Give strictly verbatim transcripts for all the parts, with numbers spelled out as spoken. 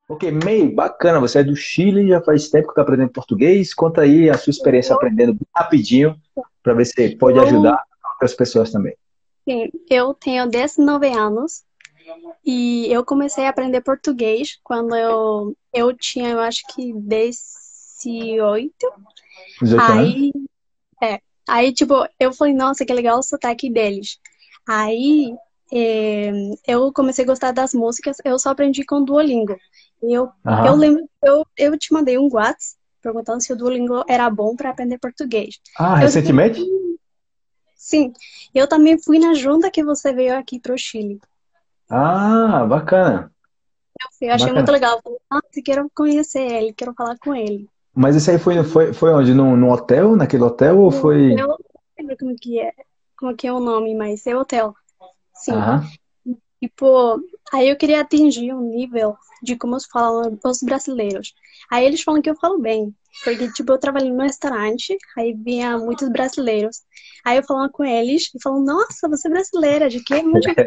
Ok, May, bacana. Você é do Chile, já faz tempo que está aprendendo português. Conta aí a sua experiência Eu, aprendendo bem rapidinho, para ver se pode ajudar eu, outras pessoas também. sim, eu tenho dezenove anos e eu comecei a aprender português quando eu, eu tinha, eu acho que dezoito. dezoito anos? Aí, é, aí, tipo, eu falei, nossa, que legal o sotaque deles. Aí, é, eu comecei a gostar das músicas, eu só aprendi com o Duolingo. Eu, eu Aham. lembro, eu, eu te mandei um WhatsApp perguntando se o Duolingo era bom para aprender português. Ah, Eu, recentemente? sim, eu também fui na junta que você veio aqui para o Chile. Ah, bacana. Eu achei muito Bacana. legal. Falei, nossa, quero conhecer ele, quero falar com ele. Mas isso aí foi, foi, foi onde? Num, num hotel? Naquele hotel ou No foi. hotel, não lembro como que é, como que é o nome, mas é hotel. Sim. Aham. Tipo, aí eu queria atingir um nível de como falam os brasileiros. Aí eles falam que eu falo bem. Porque, tipo, eu trabalhei no restaurante, aí vinha muitos brasileiros. Aí eu falava com eles e falam, nossa, você é brasileira, de que? Onde é que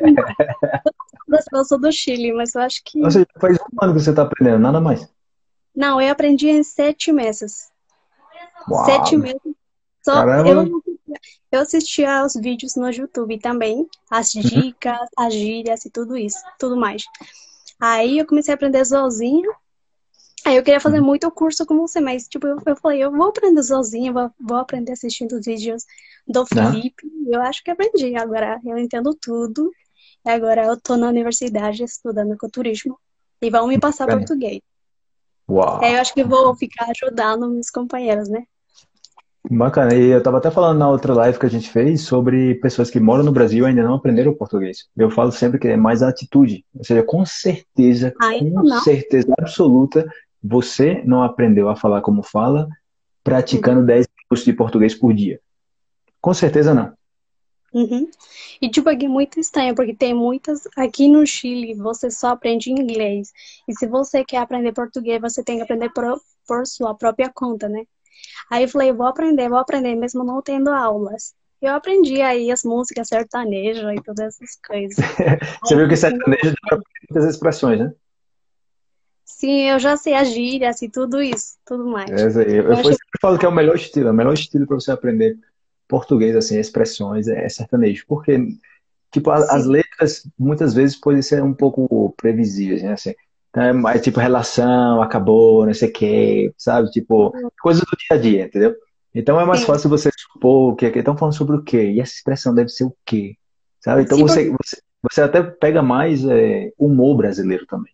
eu sou do Chile, mas eu acho Ou que. seja, faz um ano que você está aprendendo, nada mais. Não, eu aprendi em sete meses. Uau, Sete meses. Só eu, caramba. eu assistia aos vídeos no YouTube também, as Uhum. dicas, as gírias e tudo isso, tudo mais. Aí eu comecei a aprender sozinha. Aí eu queria fazer Uhum. muito curso com você, mas tipo, eu, eu falei, eu vou aprender sozinha, vou, vou aprender assistindo os vídeos do Aham. Felipe. E eu acho que aprendi. Agora eu entendo tudo. E agora eu tô na universidade estudando ecoturismo. E vão me passar Bacana. português. Aí eu Uau. acho que vou ficar ajudando meus companheiros, né? Bacana. E eu estava até falando na outra live que a gente fez sobre pessoas que moram no Brasil e ainda não aprenderam português. Eu falo sempre que é mais a atitude. Ou seja, com certeza, Ainda com não. certeza absoluta, você não aprendeu a falar como fala Uhum. praticando dez cursos de português por dia. Com certeza não. Uhum. E tipo, aqui é muito estranho, porque tem muitas. Aqui no Chile, você só aprende inglês. E se você quer aprender português, você tem que aprender por, por sua própria conta, né? Aí eu falei, vou aprender, vou aprender, mesmo não tendo aulas. Eu aprendi aí as músicas sertanejas e todas essas coisas. Você Aí, viu que no- sertanejo dá pra muitas expressões, né? sim, eu já sei as gírias e tudo isso, tudo mais. É isso aí. Eu, eu Eu achei sempre falo que é o melhor estilo, é o melhor estilo para você aprender português, assim, expressões, é sertanejo. Porque, tipo, a- as sim. letras muitas vezes podem ser um pouco previsíveis, né? Assim, então, é mais tipo relação, acabou, não sei o quê, sabe? Tipo, coisas do dia a dia, entendeu? Então é mais Sim, fácil você supor o que estão falando sobre o quê, e essa expressão deve ser o quê, sabe? Então sim, você, porque. você, você até pega mais é, humor brasileiro também.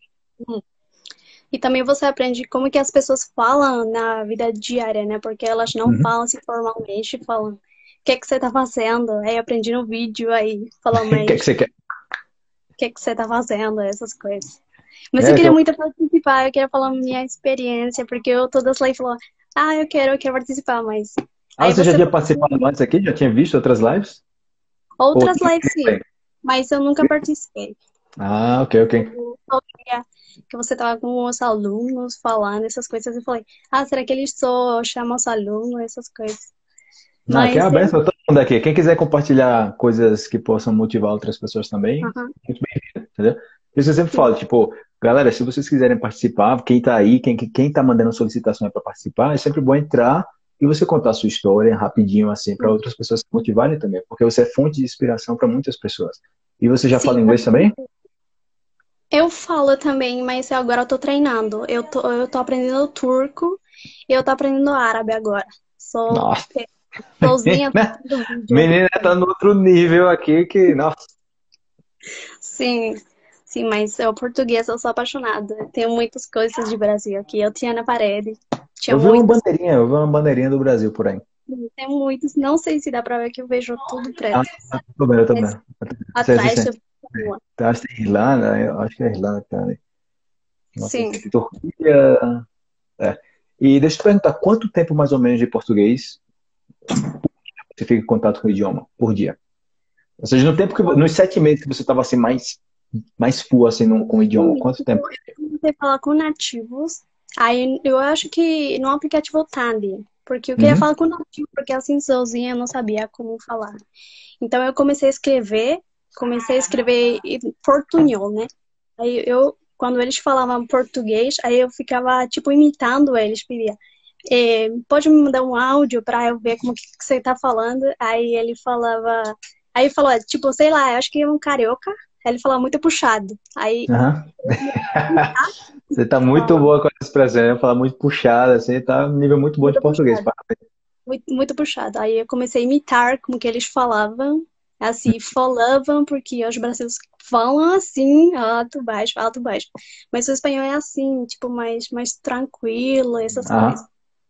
E também você aprende como que as pessoas falam na vida diária, né? Porque elas não Uhum. falam assim formalmente, falam o que que você tá fazendo? Aí eu aprendi no vídeo aí, falam O que é que mais você quer? o que que você tá fazendo, essas coisas. Mas eu É, tem queria um- muito participar, eu queria falar minha experiência, porque eu todas lá e falou, ah, eu quero, eu quero participar, mas Ah, aí você já você tinha falou participado antes aqui? Já tinha visto outras lives? Ou outras lives sim, mas eu nunca participei. Ah, ok, ok. Eu sabia que você tava com os alunos falando essas coisas, eu falei, ah, será que eles só chamam os alunos, essas coisas. Ah, aqui é Mas aberto eu, para todo mundo aqui. Quem quiser compartilhar coisas que possam motivar outras pessoas também, aham, muito bem-vindo, entendeu? Por isso eu sempre sim, falo, tipo, galera, se vocês quiserem participar, quem tá aí, quem, quem tá mandando solicitação para participar, é sempre bom entrar e você contar a sua história rapidinho, assim, para outras pessoas se motivarem também, porque você é fonte de inspiração para muitas pessoas. E você já sim, fala inglês também? eu falo também, mas agora eu tô treinando. Eu tô, eu tô aprendendo turco e eu tô aprendendo árabe agora. Sou Nossa, é, sozinha né? assistindo vídeo. Menina tá no outro nível aqui que, nossa. Sim, sim, mas o português eu sou apaixonada. Tenho muitas coisas de Brasil aqui. Eu tinha na parede. Tinha Eu vi uma muitas. bandeirinha, eu vi uma bandeirinha do Brasil por aí. Tem muitos. Não sei se dá pra ver que eu vejo tudo Ah, preto. tô vendo, eu tô Mas vendo. Sei, sei, atrás sei. eu vi. Então, acho que tem Irlanda, eu acho que é Irlanda que tá ali. Não sei Sim. se Turquia. É. E deixa eu te perguntar, quanto tempo mais ou menos de português você fica em contato com o idioma por dia? Ou seja, no tempo que, nos sete meses que você estava assim mais, mais full assim no, com o idioma, Sim, quanto tipo, tempo? eu comecei a falar com nativos. Aí eu acho que no aplicativo Tandem, porque eu queria Uhum. falar com nativo, porque assim sozinha eu não sabia como falar. Então eu comecei a escrever, comecei a escrever em portunhol, né? Aí eu quando eles falavam português, aí eu ficava, tipo, imitando eles, pedia. É, pode me mandar um áudio pra eu ver como que que você tá falando? Aí ele falava, aí falou, tipo, sei lá, eu acho que é um carioca. Aí ele falava muito puxado. Aí Aham. Você tá muito falava boa com essa expressão, né? Falar muito puxada, assim, tá um nível muito bom de muito português. puxado, Parabéns. muito, muito puxado. Aí eu comecei a imitar como que eles falavam, assim, falavam, porque os brasileiros falam assim, alto, baixo, alto, baixo. Mas o espanhol é assim, tipo, mais, mais tranquilo, essas coisas. Aham.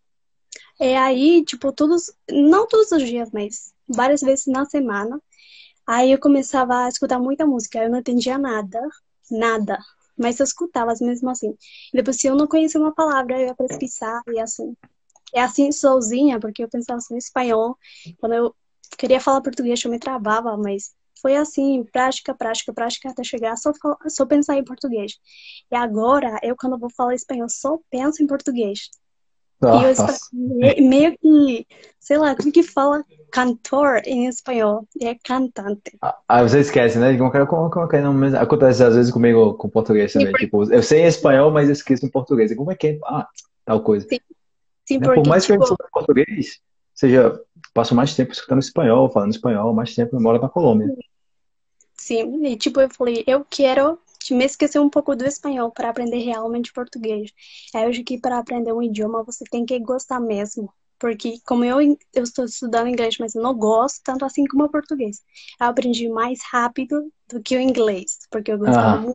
É aí, tipo, todos, não todos os dias, mas várias vezes na semana. Aí eu começava a escutar muita música, eu não entendia nada, nada. Mas eu escutava mesmo assim. E depois, se eu não conhecia uma palavra, eu ia pesquisar e assim. É assim sozinha, porque eu pensava assim em espanhol. Quando eu queria falar português, eu me travava, mas foi assim, prática, prática, prática, até chegar a só, fal- só pensar em português. E agora, eu quando vou falar espanhol, só penso em português. E o Nossa. espanhol, me- meio que, sei lá, como que fala cantor em espanhol? É cantante. Ah, você esquece, né? Como, que- como, como que é o nome mesmo? Acontece às vezes comigo com português Sim, também. por- Tipo, eu sei em espanhol, mas eu esqueço em português. E como é que é? Ah, tal coisa. sim, sim, Né? Por porque, mais que eu tipo, estude português, seja, passo mais tempo escutando espanhol, falando espanhol, mais tempo eu moro na Colômbia. sim, e tipo, eu falei, eu quero me esquecer um pouco do espanhol para aprender realmente português. Aí hoje que para aprender um idioma você tem que gostar mesmo. Porque como eu, eu estou estudando inglês, mas eu não gosto tanto assim como o português. Eu aprendi mais rápido do que o inglês, porque eu gostava Aham. muito.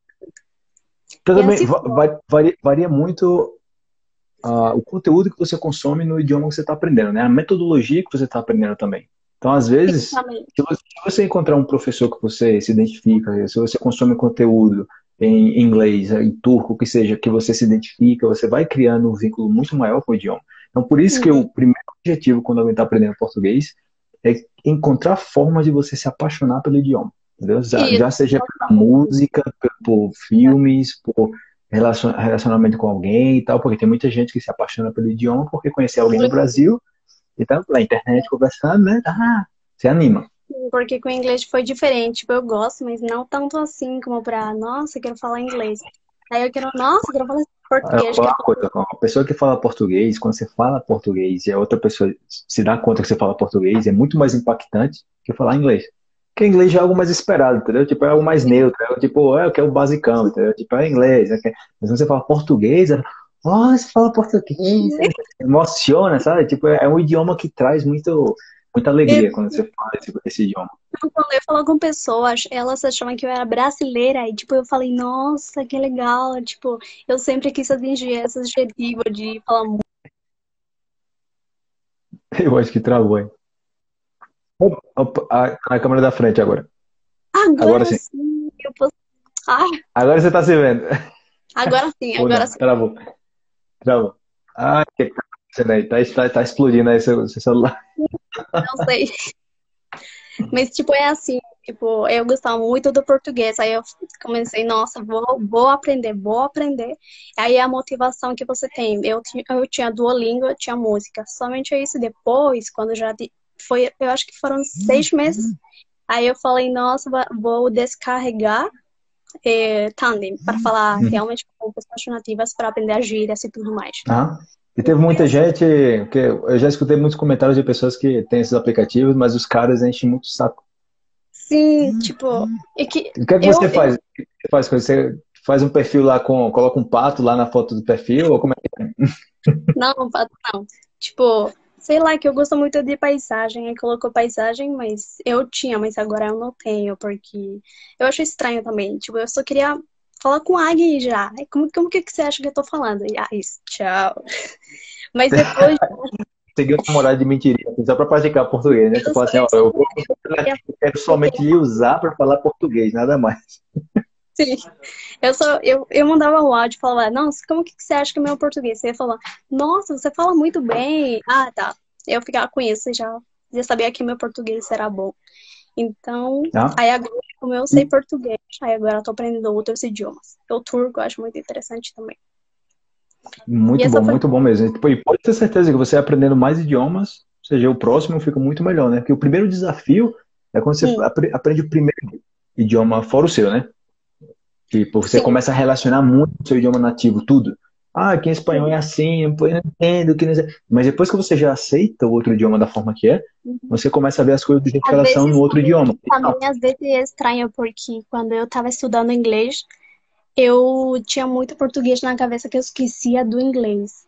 Então E também assim va- foi. vai- varia, varia muito ah, o conteúdo que você consome no idioma que você está aprendendo, né? A metodologia que você está aprendendo também. Então, às vezes, Exatamente. se você, se você encontrar um professor que você se identifica, se você consome conteúdo em inglês, em turco, o que seja, que você se identifica, você vai criando um vínculo muito maior com o idioma. Então, por isso que Uhum. o primeiro objetivo quando alguém está aprendendo português é encontrar formas de você se apaixonar pelo idioma. Entendeu? Já, E já seja pela música, por filmes, por relacion- relacionamento com alguém e tal, porque tem muita gente que se apaixona pelo idioma porque conheceu alguém no Brasil e tá na internet conversando, né? Ah, se anima. porque com o inglês foi diferente. Tipo, eu gosto, mas não tanto assim como pra, nossa, eu quero falar inglês. Aí eu quero, nossa, eu quero falar Eu vou português, falar quero uma coisa, uma pessoa que fala português, quando você fala português e a outra pessoa se dá conta que você fala português, é muito mais impactante que falar inglês. Porque inglês já é algo mais esperado, entendeu? Tipo, é algo mais neutro, é tipo, é o que é o basicão, entendeu? Tipo, é inglês. É que- Mas quando você fala português, é, oh, você fala português, é, emociona, sabe? Tipo, é, é um idioma que traz muito, muita falar. alegria quando você fala esse, esse idioma. Quando eu falo com pessoas, elas achavam que eu era brasileira e, tipo, eu falei, nossa, que legal. Tipo, eu sempre quis atingir esse objetivo de falar muito. Eu acho que travou, hein? Opa, a, a câmera da frente agora. Agora Agora sim. sim, eu posso. Ah, Agora você tá se vendo. agora sim, Ou agora não? sim. Travou. Travou. Ah, o que que tá acontecendo aí? Tá, tá, tá explodindo aí seu, seu celular. Não sei. Mas, tipo, é assim, tipo, eu gostava muito do português. Aí eu comecei, nossa, vou, vou aprender, vou aprender. Aí é a motivação que você tem. Eu, ti- eu tinha Duolingo, eu tinha música. Somente isso. Depois, quando já ti- foi, eu acho que foram seis meses. Aí eu falei, nossa, va- vou descarregar é, Tandem para falar Uhum. realmente com pessoas nativas para aprender a gírias e tudo mais. Ah. E E teve foi muita assim. gente, que eu já escutei muitos comentários de pessoas que têm esses aplicativos, mas os caras enchem muito o saco. Sim, tipo, é que O que é que eu, você faz? O que você faz com isso? Você faz um perfil lá com, coloca um pato lá na foto do perfil, ou como é que é? não, Pato, não. Tipo, sei lá, que eu gosto muito de paisagem. Aí colocou paisagem, mas eu tinha, mas agora eu não tenho, porque eu acho estranho também. Tipo, eu só queria falar com a Agui já. Aí, Como, como que que você acha que eu tô falando? E, ah, isso, tchau. Mas depois, Seguir uma namorada de mentirinha, assim, só para praticar português, né? Você eu fala só, assim, eu ó, só eu vou, queria, eu quero eu queria somente lhe usar para falar português, nada mais. sim. Eu só, eu, eu mandava um áudio e falava, nossa, como que que você acha que é meu português? Você ia falar, nossa, você fala muito bem. Ah, tá. Eu ficava com isso e já, já sabia que meu português era bom. Então, Tá? aí agora, como eu sei E português, aí agora eu tô aprendendo outros idiomas. O turco eu acho muito interessante também. E muito essa bom, foi. muito bom mesmo. E, tipo, e pode ter certeza que você aprendendo mais idiomas, ou seja, o próximo fica muito melhor, né? Porque o primeiro desafio é quando você Hum, apre- aprende o primeiro idioma fora o seu, né? Tipo, você Sim. começa a relacionar muito com o seu idioma nativo, tudo. Ah, aqui em espanhol é assim, pô, eu não entendo, que não sei. Mas depois que você já aceita o outro idioma da forma que é, você começa a ver as coisas do jeito que Às elas são no vezes outro também, idioma. E também não. às vezes é estranho, porque quando eu estava estudando inglês, eu tinha muito português na cabeça que eu esquecia do inglês.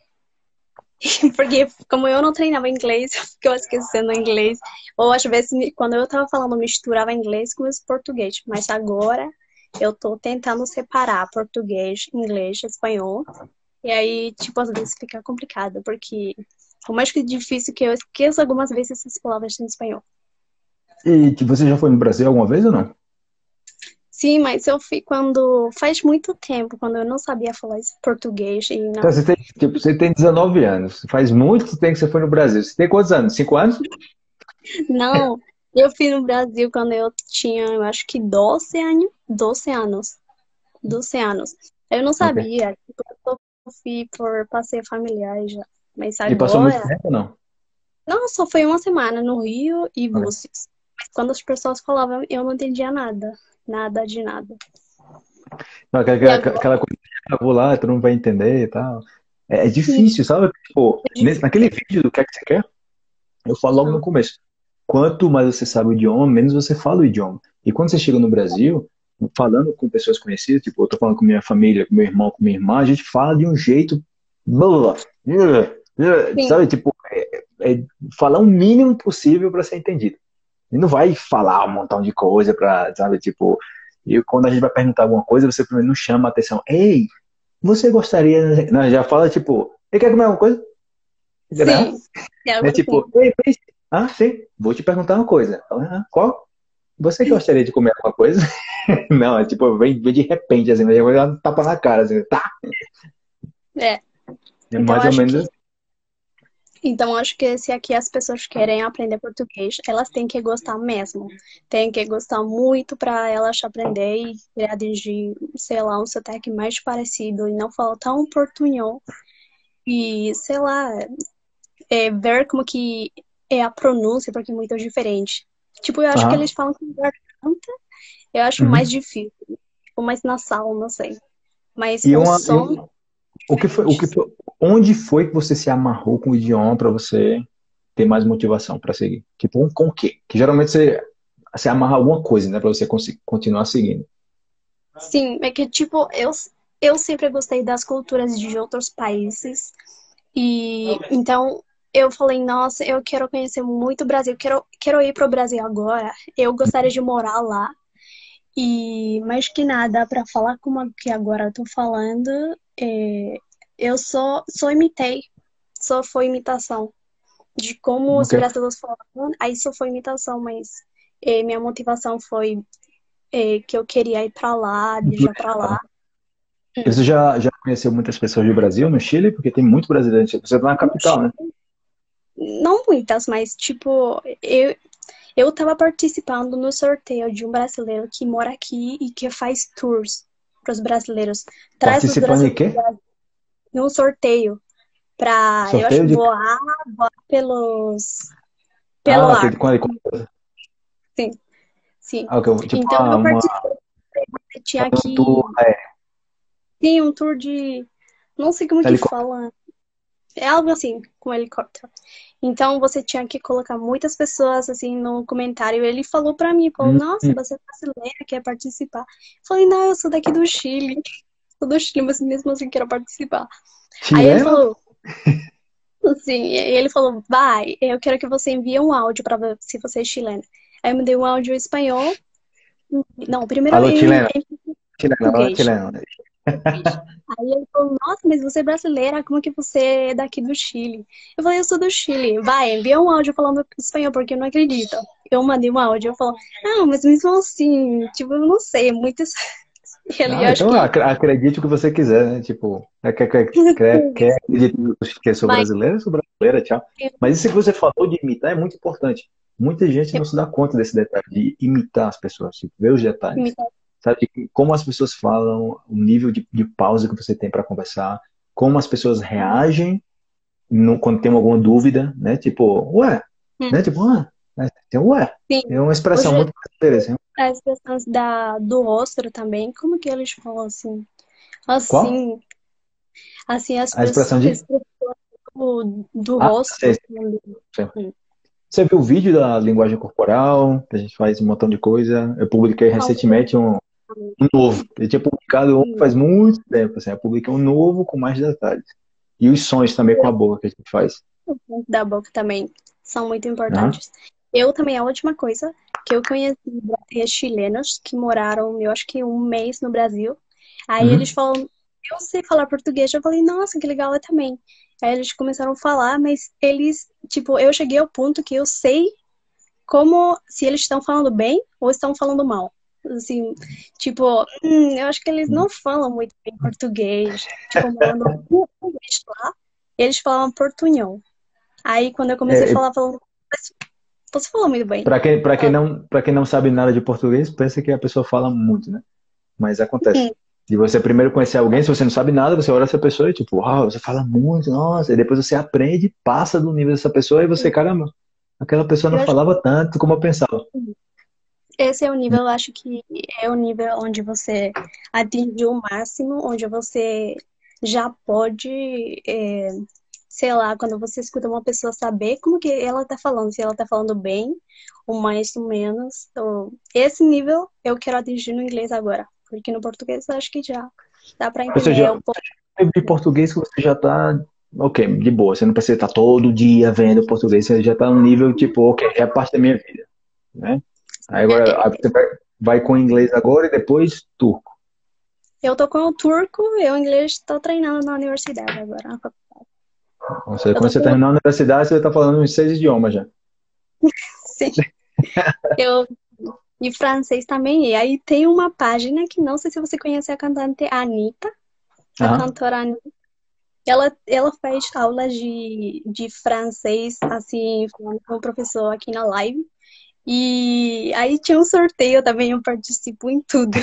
Porque como eu não treinava inglês, eu ficava esquecendo o inglês. Ou às vezes, me- quando eu tava falando, eu misturava inglês com os português. Mas agora eu tô tentando separar português, inglês, espanhol. E aí, tipo, às vezes fica complicado, porque por mais que é difícil que eu esqueça algumas vezes essas palavras em espanhol. E que você já foi no Brasil alguma vez ou não? Sim, mas eu fui quando faz muito tempo, quando eu não sabia falar esse português e Então, não. você tem, tipo, você tem dezenove anos. Faz muito tempo que você foi no Brasil. Você tem quantos anos? Cinco anos? Não, eu fui no Brasil quando eu tinha, eu acho que doze anos, doze anos, doze anos. Eu não Ok. sabia, tipo, eu fui por passeio familiar já. Mas E passou muito agora, tempo ou não? não, só foi uma semana no Rio e Ok. Búzios. Mas quando as pessoas falavam, eu não entendia nada, nada de nada. Não, E aquela, agora, aquela coisa que eu vou lá, todo mundo vai entender e tal. É, é sim, difícil, sabe? Tipo, é nesse- difícil. naquele vídeo do que é que você quer, eu falo logo no começo. Quanto mais você sabe o idioma, menos você fala o idioma. E quando você chega no Brasil, falando com pessoas conhecidas, tipo, eu tô falando com minha família, com meu irmão, com minha irmã, a gente fala de um jeito, blá, blá, blá, Sim, sabe? Tipo, é, é falar o mínimo possível para ser entendido. E não vai falar um montão de coisa para, sabe? Tipo, e quando a gente vai perguntar alguma coisa, você primeiro não chama a atenção. Ei, você gostaria? Não, já fala tipo, ele quer comer alguma coisa? Né? sim, é algo É assim. tipo, ei, Prince, ah, sim, vou te perguntar uma coisa. Ah, qual? Você gostaria de comer alguma coisa? Não, é tipo, vem, vem de repente, assim, vai dar um tapa na cara, assim, tá? É. É Então, mais ou acho menos que assim. Então, acho que se aqui as pessoas querem aprender português, elas têm que gostar mesmo. Tem que gostar muito para elas aprender e criar de, sei lá, um sotaque mais parecido e não falar tão portunhol. E, sei lá, é, ver como que é a pronúncia, porque é muito diferente. Tipo, eu acho que Aham. eles falam com garganta, eu acho mais Uhum. difícil. Tipo, mais nasal, não sei. Mas E o uma, e som, um, o que foi, o que foi, onde foi que você se amarrou com o idioma para você ter mais motivação para seguir? Tipo, um, com o quê? Que geralmente você, você amarra alguma coisa, né, para você conseguir, continuar seguindo. sim, é que, tipo, eu, eu sempre gostei das culturas de outros países. E então eu falei, nossa, eu quero conhecer muito o Brasil, quero, quero ir para o Brasil agora. Eu gostaria de morar lá. E mais que nada, para falar como que agora eu tô falando, é, eu só, só imitei, só foi imitação de como os Ok. brasileiros falavam, aí só foi imitação, mas é, minha motivação foi é, que eu queria ir para lá, viajar para lá. E você já, já conheceu muitas pessoas do Brasil no Chile? Porque tem muito brasileiro. Você está na capital, né? Não muitas, mas tipo, eu, Eu estava participando no sorteio de um brasileiro que mora aqui e que faz tours para os brasileiros. Traz os Participando de brasileiros quê? num sorteio para, eu acho, Sorteio de. voar, voar pelos, pelo Ah, ok. ar. De quando, Sim, sim. ah, ok. Tipo, Então uma, eu uma, participei, tinha um tour que. é, Sim, um tour de. Não sei como que helicóptero. fala. É algo assim, com helicóptero. Então você tinha que colocar muitas pessoas assim no comentário. Ele falou pra mim, falou, Hum, nossa, hum. você é brasileira, quer participar? Eu falei, não, eu sou daqui do Chile. Sou do Chile, mas mesmo assim quero participar. Aí ele Chileno? falou, assim, e ele falou, vai, eu quero que você envie um áudio pra ver se você é chilena. Aí eu mandei um áudio em espanhol. Não, primeiro Alô, em, chileno. em Chileno, alô, português. chileno. Português. Aí ele falou, nossa, mas você é brasileira, como que você é daqui do Chile? Eu falei, eu sou do Chile. Vai, envia um áudio falando espanhol, porque eu não acredito. Eu mandei um áudio, eu falo, não, mas mesmo assim, tipo, eu não sei, é muito... Ele, eu Ah, acho então que... ac- acredite o que você quiser, né? Tipo, é, quer, quer, quer, quer acreditar que eu sou Mas, brasileiro? Eu sou brasileira, tchau. Mas isso que você falou de imitar é muito importante. Muita gente não se dá conta desse detalhe, de imitar as pessoas, tipo, ver os detalhes. Sabe, de como as pessoas falam, o nível de, de pausa que você tem para conversar, como as pessoas reagem no- quando tem alguma dúvida, né? Tipo, ué, né? Tipo, ah, né? Tem um ué. sim, É uma expressão hoje, muito brasileira, assim. as expressões da, do rosto também, como que eles falam assim? Qual? Assim, assim, as A expressão de. expressões do, do Ah, sei, rosto. sei. Hum. Você viu o vídeo da linguagem corporal? Que a gente faz um montão de coisa. Eu publiquei recentemente um, um novo. Eu tinha publicado um faz muito tempo. Assim, eu publiquei um novo com mais detalhes. E os sons também com a boca que a gente faz. Da boca também são muito Aham. importantes. Eu também, a última coisa que eu conheci brasileiros chilenos que moraram, eu acho que um mês no Brasil. Aí eles Uhum. falam, eu sei falar português. Eu falei, nossa, que legal, eu também. Aí eles começaram a falar, mas eles, tipo, eu cheguei ao ponto que eu sei como se eles estão falando bem ou estão falando mal. Assim, tipo, hum, eu acho que eles não falam muito bem português. Tipo, morando um mês lá, eles falam portunhol. Aí quando eu comecei a É, falar, falando, "Mas você falou muito bem." para quem, para quem Ah, não, para quem não sabe nada de português, pensa que a pessoa fala muito, né? Mas acontece. hum, De você primeiro conhecer alguém, se você não sabe nada, você olha essa pessoa e tipo, uau, você fala muito, nossa, e depois você aprende, passa do nível dessa pessoa e você, caramba, aquela pessoa não eu acho falava tanto como eu pensava. que esse é o nível, eu acho que é o nível onde você atingiu o máximo, onde você já pode, é, sei lá, quando você escuta uma pessoa saber como que ela tá falando, se ela tá falando bem, ou mais ou menos. Ou... Esse nível eu quero atingir no inglês agora, porque no português eu acho que já dá pra Ou entender. É seja, um pouco. de português que você já tá, ok, de boa, você não precisa estar todo dia vendo português, você já tá num nível tipo, ok, é parte da minha vida, né? Aí agora aí você vai, vai com inglês agora e depois turco. Eu tô com o turco, eu inglês tô treinando na universidade agora. Ou seja, Eu quando tô você com, terminar a universidade, você tá falando uns seis idiomas já. sim, eu e francês também. E aí tem uma página que não sei se você conhece a cantante Anitta, a Aham. cantora Anitta. Ela, ela faz aulas de, de francês, assim, falando com o professor aqui na live. E aí tinha um sorteio também, eu participo em tudo.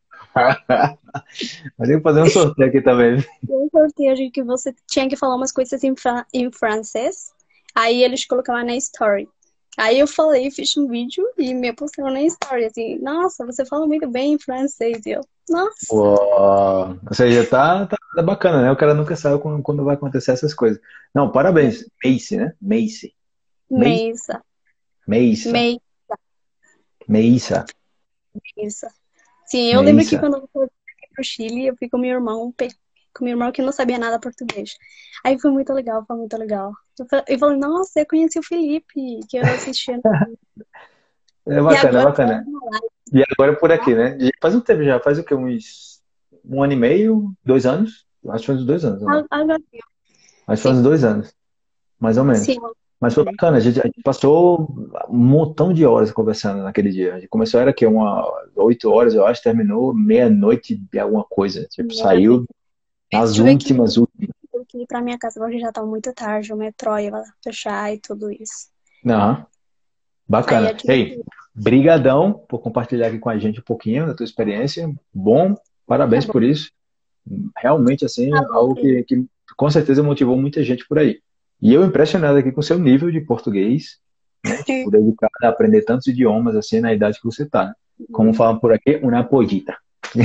Mas tem que fazer um sorteio aqui também. Tinha um sorteio de que você tinha que falar umas coisas em, fra em francês. Aí eles colocavam na story. Aí eu falei, fiz um vídeo e me postaram na story, assim, nossa, você fala muito bem em francês. E eu, nossa, Uou. Ou seja, tá, tá, tá bacana, né? O cara nunca sabe quando, quando vai acontecer essas coisas. Não, parabéns. Macy, né? Macy. Macy. Meisa, Meissa. Meisa, Meissa. Meisa. Sim, eu lembro que Meissa. quando eu fui pro Chile, eu fui com meu irmão, pe- com meu irmão que não sabia nada português. Aí foi muito legal, foi muito legal. Eu fa- eu falei, nossa, eu conheci o Felipe, que eu assistia. É E bacana, é agora tá bacana. na live. E agora por aqui, né? Já faz um tempo já, faz o quê? Uns um ano e meio, dois anos? Acho que faz uns dois anos, ou não? Agora, Acho que faz sim, uns dois anos, mais ou sim. menos. Mas foi bacana, a gente, a gente passou um montão de horas conversando naquele dia. A gente começou, era que uma oito horas, eu acho, terminou meia-noite de alguma coisa. Tipo, saiu Eu nas tive que, últimas, últimas. tive que ir pra minha casa porque já tá muito tarde, o metrô ia fechar e tudo isso. Aham, Aí eu bacana. tive que Ei, ir. brigadão por compartilhar aqui com a gente um pouquinho da tua experiência. Bom, Tá parabéns bom, por isso. Realmente, assim, tá bom, algo Felipe. que, que com certeza motivou muita gente por aí. E eu impressionado aqui com o seu nível de português, né? Tipo, dedicado a aprender tantos idiomas, assim, na idade que você tá. Como falam por aqui, una pollita.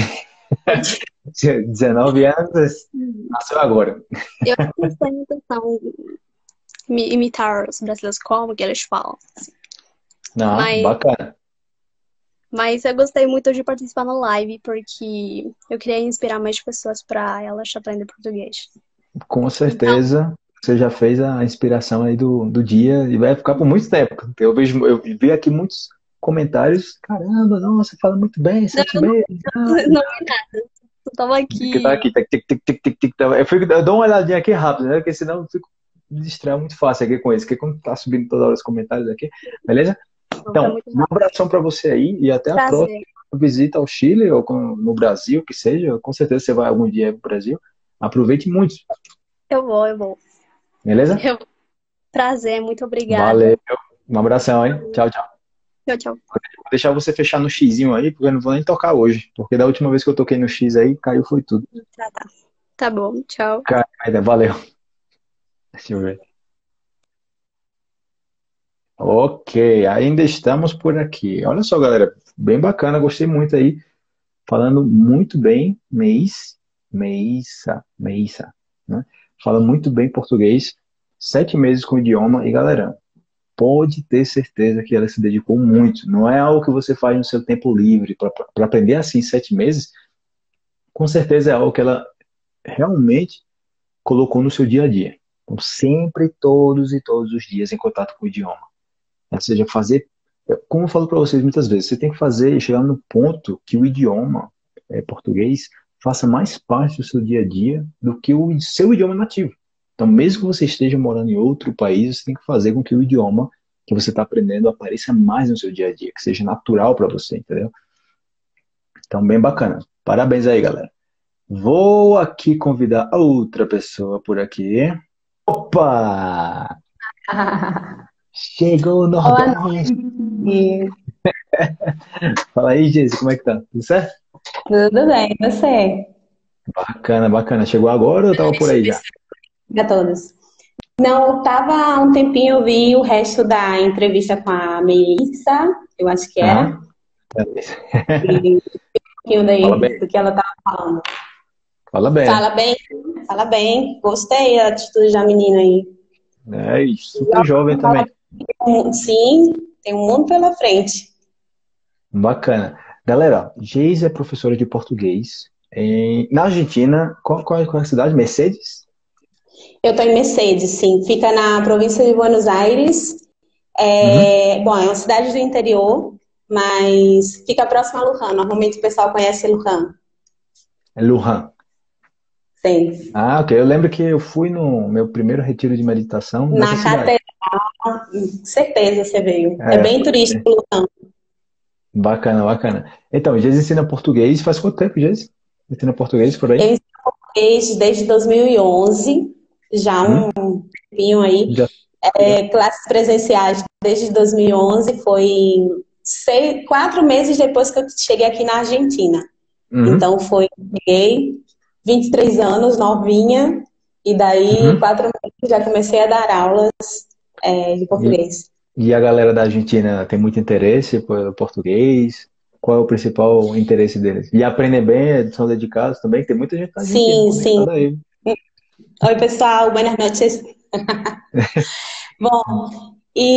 dezenove anos, nasceu agora. Eu não tenho intenção de imitar os brasileiros como que eles falam. Ah, Mas, bacana. mas eu gostei muito de participar na live porque eu queria inspirar mais pessoas para elas aprenderem português. Com Então, certeza você já fez a inspiração aí do, do dia e vai ficar por muito tempo. Eu vejo, eu vi aqui muitos comentários. Caramba, nossa, você fala muito bem, não, sete meses. não, não vi nada. Eu tava Que tá aqui. aqui, tic, tic, tic, tic, tic, tic, tá. Eu, fico, eu dou uma olhadinha aqui rápido, né? Porque senão eu fico me distrair muito fácil aqui com isso, porque quando tá subindo toda hora os comentários aqui, beleza? Foi Então, muito um rápido. abração para você aí e até a próxima Prazer. visita ao Chile ou com- no Brasil, que seja. Com certeza você vai algum dia para o Brasil. Aproveite muito, Eu vou, eu vou. beleza? Eu... Prazer, muito Valeu. obrigada. Um abração, hein? Tchau, tchau. Tchau, tchau. Vou deixar você fechar no xizinho aí, porque eu não vou nem tocar hoje. Porque da última vez que eu toquei no X aí, caiu foi tudo. Tá, tá. Tá bom, tchau. Cara, valeu. Deixa eu ver. Ok, ainda estamos por aqui. Olha só, galera, bem bacana, gostei muito aí. Falando muito bem, Meis, Meissa, Meissa, né? Fala muito bem português, sete meses com o idioma e, galera, pode ter certeza que ela se dedicou muito. Não é algo que você faz no seu tempo livre para aprender assim sete meses. Com certeza é algo que ela realmente colocou no seu dia a dia. Então, sempre, todos e todos os dias em contato com o idioma. Ou seja, fazer, como eu falo para vocês muitas vezes, você tem que fazer, chegar no ponto que o idioma é, português faça mais parte do seu dia a dia do que o seu idioma nativo. Então, mesmo que você esteja morando em outro país, você tem que fazer com que o idioma que você está aprendendo apareça mais no seu dia a dia, que seja natural para você, entendeu? Então, bem bacana. Parabéns aí, galera. Vou aqui convidar a outra pessoa por aqui. Opa! Chegou o Boa Nordeste! noite. Fala aí, Geise, como é que tá? Tudo certo? Tudo bem, e você? Bacana, bacana. Chegou agora ou tava por aí já? A todos. Não, tava há um tempinho, eu vi o resto da entrevista com a Melissa, eu acho que era, Aham. Beleza. e um pouquinho Fala daí bem, do que ela tava falando. fala bem. Fala bem, fala bem. Gostei da atitude da menina aí. É, e super jovem também. Sim, tem um mundo pela frente. Bacana. Galera, Geise é professora de português em- na Argentina. Qual, qual, qual é a cidade? Mercedes? Eu tô em Mercedes, sim. Fica na província de Buenos Aires. Uhum. É, bom, é uma cidade do interior, mas fica próximo a Luján. Normalmente o pessoal conhece Luján. É Lujan. Sim. Ah, ok. Eu lembro que eu fui no meu primeiro retiro de meditação nessa Na cidade. catedral, certeza você veio. É É, bem turístico, Luján. bacana, bacana. Então, Geise ensina português faz quanto tempo, Geise? Ensina português por Eu aí? ensino português desde dois mil e onze, já há Hum? um tempinho aí. Já. É, classes presenciais desde dois mil e onze, foi seis, quatro meses depois que eu cheguei aqui na Argentina. Uhum. Então foi, cheguei, vinte e três anos, novinha, e daí Uhum. quatro meses já comecei a dar aulas é, de E, português. e a galera da Argentina tem muito interesse pelo português? Qual é o principal interesse deles? E aprendem bem, são dedicados também? Tem muita gente na Argentina Sim, sim. conectada aí. Oi, pessoal, buenas noches. Bom,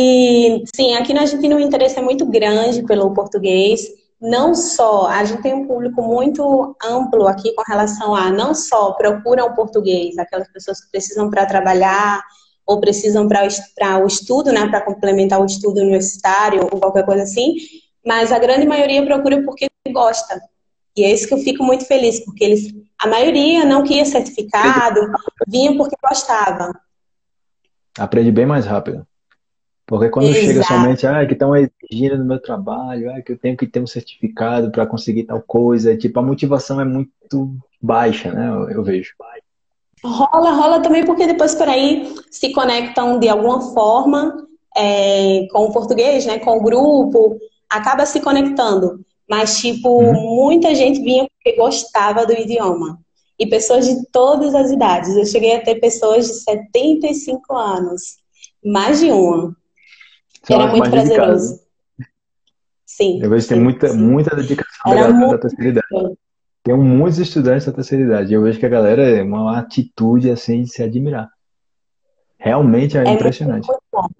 e sim, aqui na Argentina o interesse é muito grande pelo português. Não só, a gente tem um público muito amplo aqui com relação a não só procuram o português, aquelas pessoas que precisam para trabalhar ou precisam para o estudo, né, para complementar o estudo universitário ou qualquer coisa assim, mas a grande maioria procura porque gosta. E é isso que eu fico muito feliz, porque eles, a maioria não queria Aprende, certificado, vinha porque gostava. aprende bem mais rápido. Porque quando chega Exato. somente, ah, que estão exigindo no meu trabalho, ah, que eu tenho que ter um certificado para conseguir tal coisa, tipo, a motivação é muito baixa, né? Eu, eu vejo. Rola, rola também porque depois por aí se conectam de alguma forma é, com o português, né? Com o grupo, acaba se conectando. Mas, tipo, Uhum. muita gente vinha porque gostava do idioma. E pessoas de todas as idades. Eu cheguei a ter pessoas de setenta e cinco anos. Mais de uma. São Era as muito mais dedicadas, né? prazeroso. Sim, Eu vejo que tem sim, muita, sim. muita dedicação da Era galera muito. da terceira idade. Tem muitos estudantes da terceira idade. E eu vejo que a galera é uma atitude assim de se admirar. Realmente é É muito, impressionante. muito bom.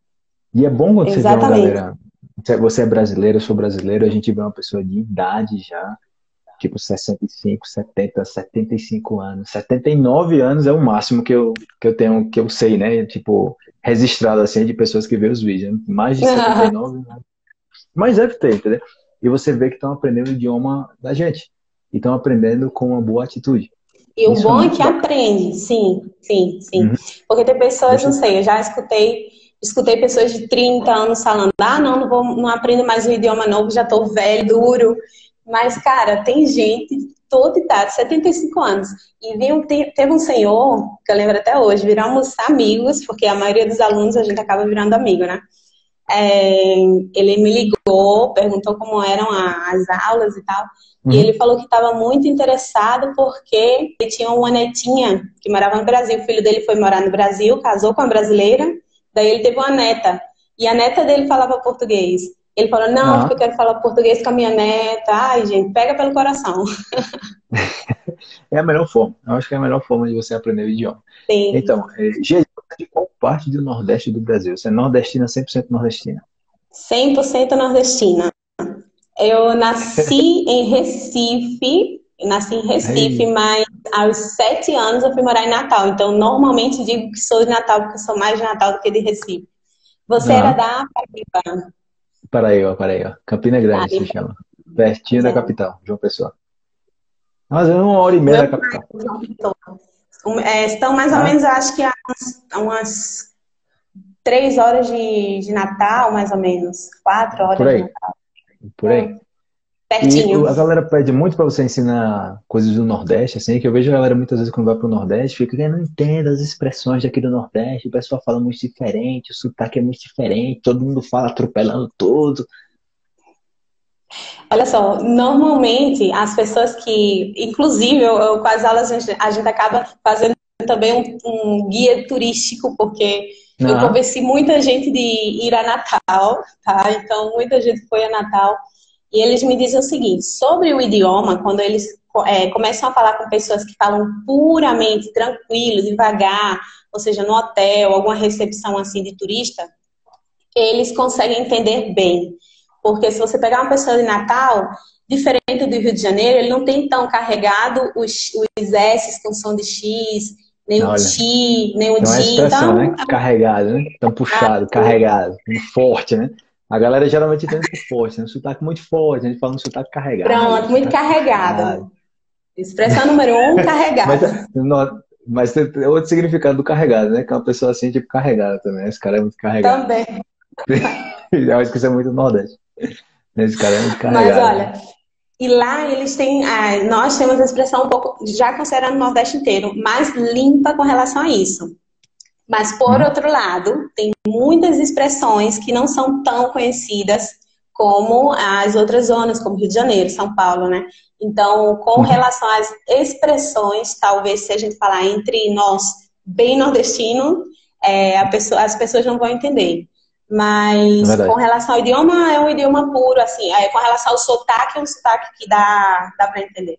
E é bom quando você vê uma Exatamente. galera. Você é brasileiro, eu sou brasileiro, a gente vê uma pessoa de idade já, tipo sessenta e cinco, setenta, setenta e cinco anos. setenta e nove anos é o máximo que eu, que eu tenho, que eu sei, né? Tipo, registrado assim de pessoas que vê os vídeos, né? Mais de setenta e nove, né? Mas deve ter, entendeu? E você vê que estão aprendendo o idioma da gente. E estão aprendendo com uma boa atitude. E o Isso é bom é muito que bacana. aprende, sim, sim, sim. Uhum. Porque tem pessoas, não Deixa... sei, eu já escutei, escutei pessoas de trinta anos falando, ah, não, não vou, não aprendo mais um idioma novo, já tô velho, duro. Mas, cara, tem gente de toda idade, setenta e cinco anos. E viu, te- teve um senhor, que eu lembro até hoje, viramos amigos, porque a maioria dos alunos a gente acaba virando amigo, né? É, ele me ligou, perguntou como eram a- as aulas e tal. E ele Uhum. falou que estava muito interessado porque ele tinha uma netinha que morava no Brasil. O filho dele foi morar no Brasil, casou com uma brasileira, daí ele teve uma neta. e a neta dele falava português. Ele falou, não, Ah, porque eu quero falar português com a minha neta. Ai, gente, pega pelo coração. é a melhor forma. Eu acho que é a melhor forma de você aprender o idioma. Então, Sim, é, Geisa, você é de qual parte do Nordeste do Brasil? Você é nordestina, cem por cento nordestina? cem por cento nordestina. Eu nasci em Recife, eu nasci em Recife, Ei, mas aos sete anos eu fui morar em Natal. Então, normalmente digo que sou de Natal, porque eu sou mais de Natal do que de Recife. Você era ah, da Paraíba. Paraíba, Paraíba. Campina Grande se Paraíba, chama. Pertinho pois da é. capital, João Pessoa. Mas é uma hora e meia Meu da pai capital. é de João Pessoa. Um, é, estão mais ou Ah, menos, acho que há umas, há umas três horas de, de Natal, mais ou menos. Quatro por horas de aí, Natal. por aí. Hum, E o- pertinho. a galera pede muito pra você ensinar coisas do Nordeste, assim, que eu vejo a galera muitas vezes quando vai pro Nordeste, fica que eu não entendo as expressões daqui do Nordeste, o pessoal fala muito diferente, o sotaque é muito diferente, todo mundo fala atropelando todo. Olha só, normalmente as pessoas que, inclusive, eu, eu, com as aulas a gente, a gente acaba fazendo também um, um guia turístico, porque eu Ah, convenci muita gente de ir a Natal, tá? Então, muita gente foi a Natal. E eles me dizem o seguinte, sobre o idioma, quando eles é, começam a falar com pessoas que falam puramente, tranquilo, devagar, ou seja, no hotel, alguma recepção assim de turista, eles conseguem entender bem. Porque se você pegar uma pessoa de Natal, diferente do Rio de Janeiro, ele não tem tão carregado os, os S com som de X, nem o olha, ti, nem o tem uma di. expressão, Então, né? Carregado, né? Tão puxado, carregado, forte, né? A galera geralmente entende por forte, né? Um sotaque muito forte, a gente fala um sotaque carregado, um pronto, muito sotaque puxado. carregado. Expressão número um, Mas, carregado. não, mas tem outro significado do carregado, né? Que é uma pessoa assim, tipo, carregada também. Esse cara é muito carregado. Também. Eu acho que isso é muito Nordeste. Esse cara é muito Mas carregado, né? olha, e lá eles têm, ah, nós temos a expressão um pouco, já considerando o Nordeste inteiro, mais limpa com relação a isso. Mas, por Uhum. outro lado, tem muitas expressões que não são tão conhecidas como as outras zonas, como Rio de Janeiro, São Paulo, né? Então, com Uhum. relação às expressões, talvez se a gente falar entre nós, bem nordestino, é, a pessoa- as pessoas não vão entender. É Mas com verdade. relação ao idioma, é um idioma puro, assim. É, com relação ao sotaque, é um sotaque que dá, dá para entender.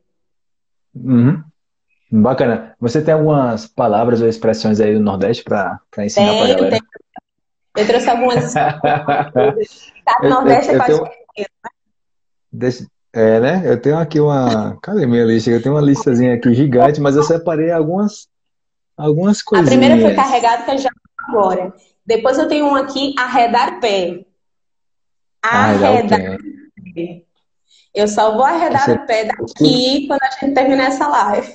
Uhum. Bacana. Você tem algumas palavras ou expressões aí do Nordeste para para ensinar para a Tenho, tenho. galera? Eu trouxe algumas expressões. Cada Eu, eu, Nordeste é eu quase. tenho, deixa- é, né? Eu tenho aqui uma. Cadê minha lista? Eu tenho uma listazinha aqui gigante, mas eu separei algumas, algumas A primeira foi coisinhas. carregado, que eu já agora. Depois eu tenho um aqui, arredar pé. Arredar o Arredar pé. pé. Eu só vou arredar Você, o pé você- daqui quando a gente terminar essa live.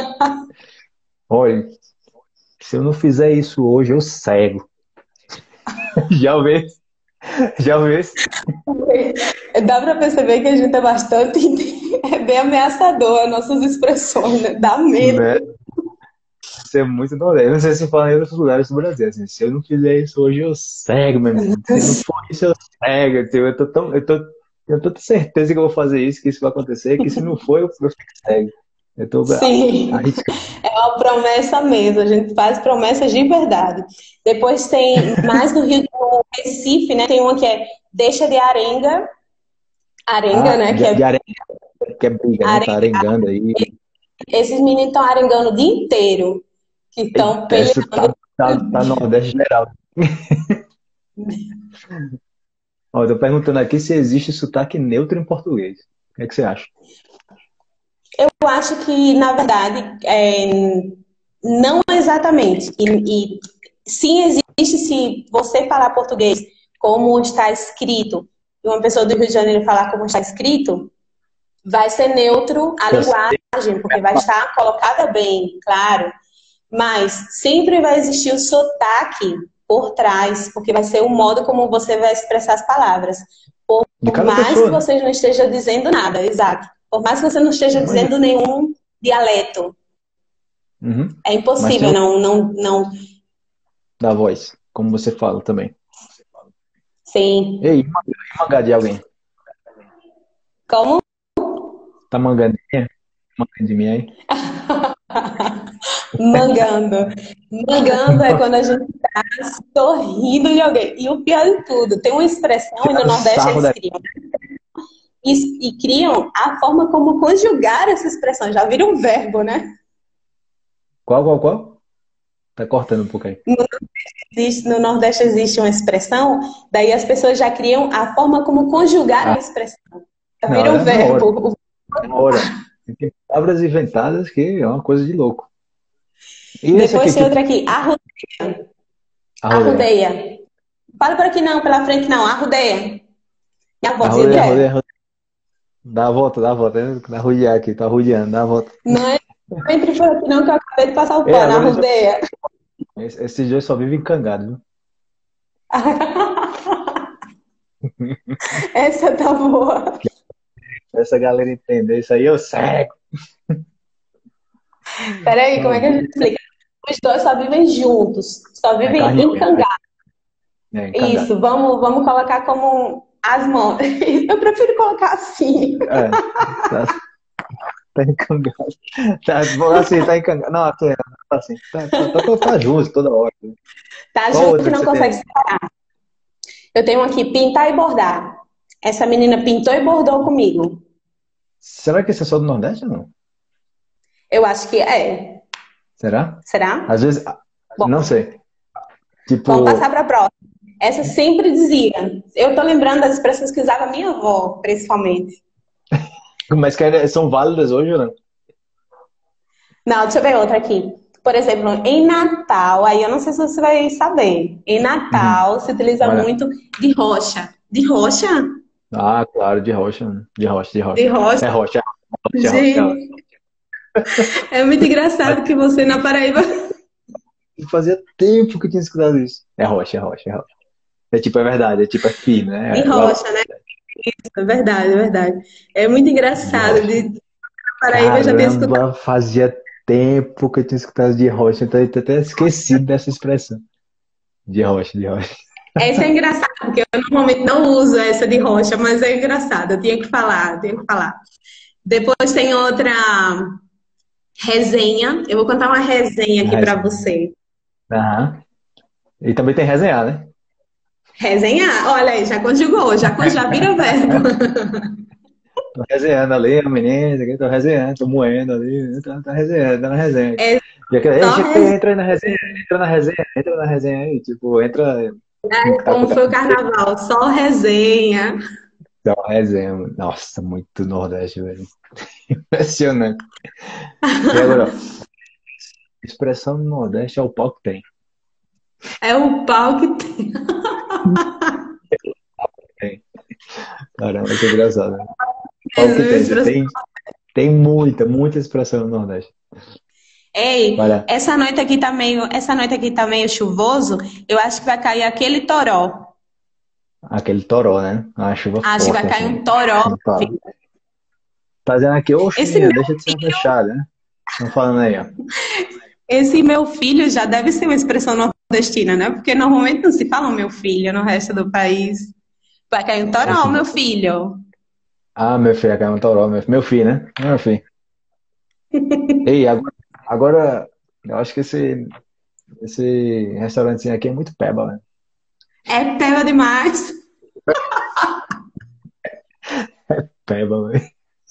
olha, se eu não fizer isso hoje, eu cego. Já vê? Já vê? Dá pra perceber que a gente é bastante. É bem ameaçador as nossas expressões, né? Dá medo. Né? Isso é muito Nordeste. Eu não sei se fala em outros lugares do Brasil. Assim, se eu não fizer isso hoje, eu cego, meu irmão. Se não for isso, eu cego. Tipo, eu tô tão, eu tô, eu tô tão certeza que eu vou fazer isso, que isso vai acontecer, que se não for, eu, eu fico cego. Eu tô Sim, arriscando. é uma promessa mesmo. A gente faz promessas de verdade. Depois tem mais no Rio do Recife, né? Tem uma que é deixa de arenga. Arenga, Ah, né? Que de, de é arenga, que é briga, né? Tá arenga. arengando aí. Esses meninos estão arengando o dia inteiro, que estão Eita, peleando. essa tá, tá, tá Nordeste geral. Ó, eu tô perguntando aqui se existe sotaque neutro em português. O que é que você acha? Eu acho que, na verdade, é, não exatamente. E, e sim existe se você falar português como está escrito, e uma pessoa do Rio de Janeiro falar como está escrito, vai ser neutro a Eu sei. linguagem, porque vai estar colocada bem, claro. Mas sempre vai existir o sotaque por trás, porque vai ser o modo como você vai expressar as palavras. Por De cada mais que pessoa, né? você não esteja dizendo nada, exato. Por mais que você não esteja Imagina. dizendo nenhum dialeto, Uhum. é Mas tem impossível o não, não, não. da voz, como você fala também. Sim. Ei, e mangá e mangá de alguém? Como? Tá mangando de mim? Mangando de mim aí? Mangando. Mangando é quando a gente tá sorrindo de alguém. E o pior de tudo, tem uma expressão e no Tirando Nordeste sarro eles da... criam. E, e criam a forma como conjugar essa expressão. Já vira um verbo, né? Qual, qual, qual? Tá cortando um pouco aí. No Nordeste, no Nordeste existe uma expressão, daí as pessoas já criam a forma como conjugar a Ah, expressão. Já não, vira um é na hora. verbo. Na hora. Tem palavras inventadas que é uma coisa de louco. E esse aqui, Depois tem tipo, outra aqui, arrudeia. arrodeia. Arrudeia. Fala por aqui não, pela frente não, arrudeia. Minha avózinha Arrodeia, arrodeia, quer. arrodeia. Dá a volta, dá a volta. né? Dá arrodear aqui, tá arrodeando, dá a volta. Não é- não entre por aqui não, que eu acabei de passar o É, pano, agora eles- arrudeia. esse- esses dois só vivem cangados, viu? Essa tá boa. Essa galera entender isso aí, eu cego. Peraí, como é que a gente explica? Os dois só vivem juntos, só É vivem carne moída, né? encangados. É, encangado. Isso, vamos, vamos colocar como as mãos. Eu prefiro colocar assim. É, tá, tá encangado. Tá, assim, tá encangado. Não, assim, tá assim. Tá, tá, tá, tá, tá justo toda hora. Tá Qual junto outra que que não você consegue tem? separar. Eu tenho aqui pintar e bordar. Essa menina pintou e bordou comigo. Será que esse é só do Nordeste ou não? Eu acho que é. Será? Será? Às vezes, Bom, não sei. vamos passar Tipo, para a próxima. Essa sempre dizia. Eu tô lembrando das expressões que usava minha avó, principalmente. mas que ainda são válidas hoje ou não? Não, deixa eu ver outra aqui. Por exemplo, em Natal, aí eu não sei se você vai saber. Em Uhum. Natal se utiliza Olha. muito de rocha. De rocha? Ah, claro, de rocha. né? De rocha, de rocha. De rocha. É rocha, é rocha, é rocha. É rocha. Gente, é muito engraçado que você na Paraíba. Fazia tempo que eu tinha escutado isso. É rocha, é rocha, é rocha. É tipo, é verdade, é tipo, é firme, né? De É, lá- rocha, né? Isso, é verdade, é verdade. É muito de engraçado. rocha. De na Paraíba eu já tenho escutado. Caramba, fazia tempo que eu tinha escutado de rocha, então eu tinha até esquecido dessa expressão. De rocha, de rocha. Essa é engraçada, porque eu normalmente não uso essa de rocha, mas é engraçado. Eu tinha que falar, eu tinha que falar. Depois tem outra resenha. Eu vou contar uma resenha aqui pra Resenha. você. Aham. E também tem resenhar, né? Resenhar, olha aí, já conjugou, já, con- já vira verbo. Tô resenhando ali, a menina, aqui, tô resenhando, tô moendo ali, tô, tô resenhando, tá na resenha. É E aquele, ei, só Chico, resenha. entra aí na resenha, entra na resenha, entra na resenha aí, tipo, entra, tá Como foi o acontecendo, carnaval? Só resenha. tá uma resenha. Nossa, muito Nordeste, velho. Impressionante. E agora, ó, expressão do Nordeste é o pau que tem. É o pau que tem. Tem. Caramba, que engraçado, né? Pau que tem, Jesus, já pra- tem, tem muita, muita expressão no Nordeste. Ei, Olha, essa noite aqui tá meio, essa noite aqui tá meio chuvoso. Eu acho que vai cair aquele toró. aquele toró, né? A chuva Acho que vai forte, cair assim. um toró. Não fala. Tá dizendo aqui, ô Esse filha, meu, deixa de ser fechada, né? Estão falando aí, ó. esse meu filho já deve ser uma expressão nordestina, né? Porque normalmente não se fala meu filho no resto do país. Vai cair um toró, Esse... meu filho. Ah, meu filho, aqui é um toró, meu, meu filho, né? Meu filho. Ei, agora, agora, eu acho que esse, esse restaurantezinho aqui é muito peba, né? É peba demais. Peba, velho.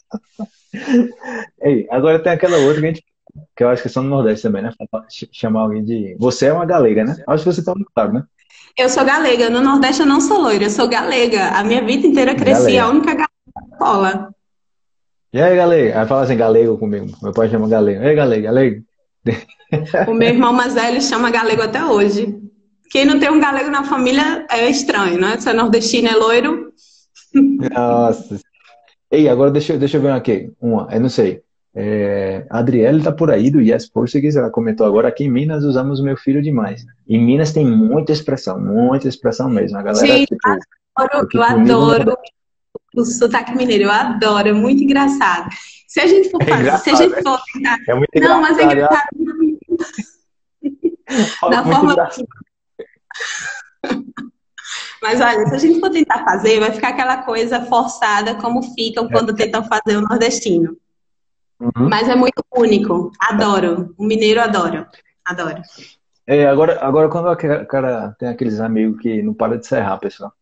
Ei, agora tem aquela outra que, a gente, que eu acho que são do Nordeste também, né? Fala- ch- Chamar alguém de. Você é uma galega, né? Acho que você tá muito claro, né? Eu sou galega. No Nordeste eu não sou loira, eu sou galega. A minha vida inteira eu cresci a Galega. única galega da escola. E aí, galega? Aí fala assim, galego comigo. Meu pai chama galego. Ei, galego, galego. O meu irmão mais velho chama galego até hoje. Quem não tem um galego na família é estranho, né? Se é nordestino, é loiro. Nossa. Ei, agora deixa, eu- deixa eu ver aqui. Uma, eu não sei. É, a Adriele tá por aí do Yes Portuguese, ela comentou agora, aqui em Minas usamos meu filho demais. Em Minas tem muita expressão, muita expressão mesmo. A galera, Gente, tipo, eu adoro, aqui eu pro nível adoro Nordeste. o sotaque mineiro, eu adoro, é muito engraçado. Se a gente for É fazer, se a engraçado, gente né? for tentar. É muito Não, mas é engraçado, engraçado é da muito forma. engraçado. Mas olha, se a gente for tentar fazer, vai ficar aquela coisa forçada como ficam quando tentam fazer o nordestino. Uhum. Mas é muito único. Adoro. O mineiro adora. Adoro. É, agora, agora quando o cara cara tem aqueles amigos que não para de serrar, pessoal.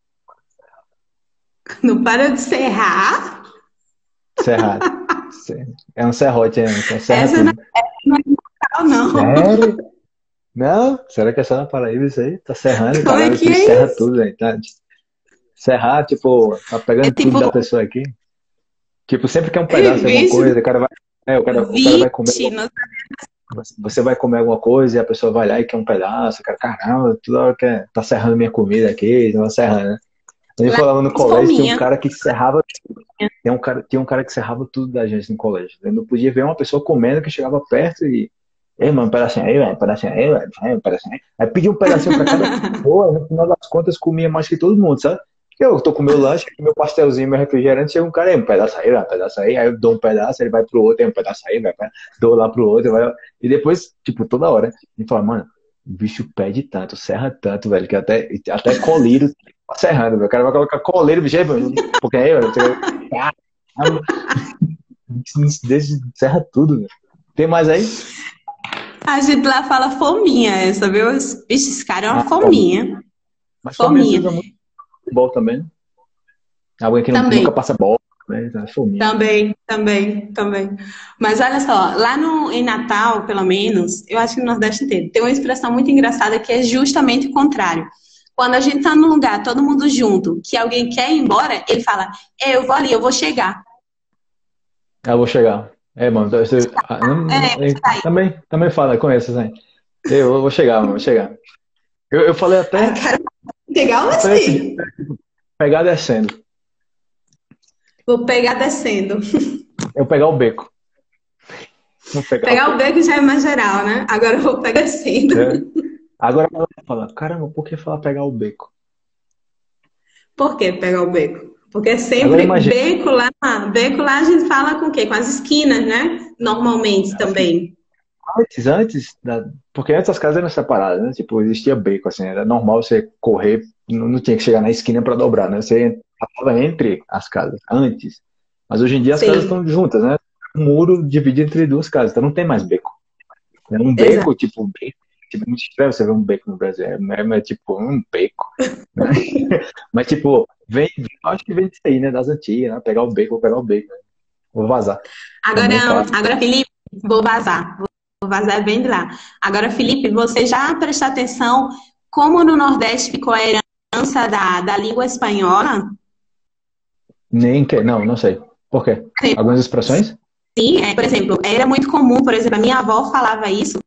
Não para de serrar. Serrar. É um serrote, é, então serra Essa não tudo. é não. Sério? Não? Será que é só na Paraíba isso aí? Tá serrando, Como é caralho, que que é serra isso? tudo, aí, tá? Serrar, tipo, tá É pegando tudo tipo, da pessoa aqui. Tipo, sempre quer um ei, pedaço de alguma vixe, coisa, o cara vai, é, o cara, o cara vai comer, vixe, não- você vai comer alguma coisa e a pessoa vai lá e quer um pedaço, o cara, caramba, toda hora quer, tá serrando minha comida aqui, não vai serrando, né? A gente lá falava no fiz colégio, tinha um fominha. cara que serrava, tinha um cara, tinha um cara que serrava tudo da gente no colégio. Eu não podia ver uma pessoa comendo que chegava perto e, ei, mano, um pedacinho aí, velho, um pedacinho aí, velho, vai, um pedacinho aí. Aí pedia um pedacinho pra cada pessoa, no final das contas comia mais que todo mundo, sabe? Eu tô com meu lanche, meu pastelzinho, meu refrigerante, chega um cara aí, um pedaço aí, vai, um pedaço aí, aí eu dou um pedaço, ele vai pro outro, aí um pedaço aí, vai, vai, dou lá pro outro, vai, e depois, tipo, toda hora, ele fala, mano, o bicho pede tanto, serra tanto, velho, que até, até colírio tá serrando, velho, o cara vai colocar coleiro, bicho, aí, mano, porque aí, velho, você... caramba, desse, serra tudo, velho. Tem mais aí? A gente lá fala fominha essa, viu? Vixe, esse cara é uma Ah, fominha. fominha. Mas fominha se Fominha. usa muito no futebol também, né? Alguém que não- Também. nunca passa bola, né? Então é fominha. Também, também, também. Mas olha só, lá no, em Natal, pelo menos, eu acho que no Nordeste inteiro, tem uma expressão muito engraçada que é justamente o contrário. Quando a gente tá num lugar, todo mundo junto, que alguém quer ir embora, ele fala, "É, eu vou ali, eu vou chegar." Ah, eu vou chegar. É, mano, você, ah, não- não- É, é, também, também fala, conheço, assim. Eu, eu vou chegar, mano, vou chegar. Eu, eu falei aí, até, cara, pegar eu falei esse dia, assim. pegar descendo. Vou pegar descendo. Eu pegar o beco. Não pegar o Pegar o beco. beco já é mais geral, né? Agora eu vou pegar descendo. É. Agora ela fala, caramba, por que falar pegar o beco? Por que pegar o beco? Porque Agora sempre imagina, beco lá, beco lá a gente fala com o quê? Com as esquinas, né? Normalmente também. antes, antes, da, porque antes as casas eram separadas, né? Tipo, existia beco, assim, era normal você correr, não, não tinha que chegar na esquina para dobrar, né? Você passava entre as casas, antes. Mas hoje em dia as casas Sim, estão juntas, né? Um muro divide entre duas casas, então não tem mais beco. É um exato. beco, tipo, beco, tipo, muito estranho você ver um beco no Brasil, é, é, é tipo um beco, né? Mas, tipo, vem, acho que vem disso aí, né? Das antigas, né? Pegar o beco, vou pegar o beco, né? Vou vazar. Agora, Também, claro. agora, Felipe, vou vazar. Vou vazar bem de lá. Agora, Felipe, você já prestou atenção como no Nordeste ficou a herança da, da língua espanhola? Nem que, não, não sei. Por quê? Algumas expressões? Sim, é, por exemplo, era muito comum, por exemplo, a minha avó falava isso.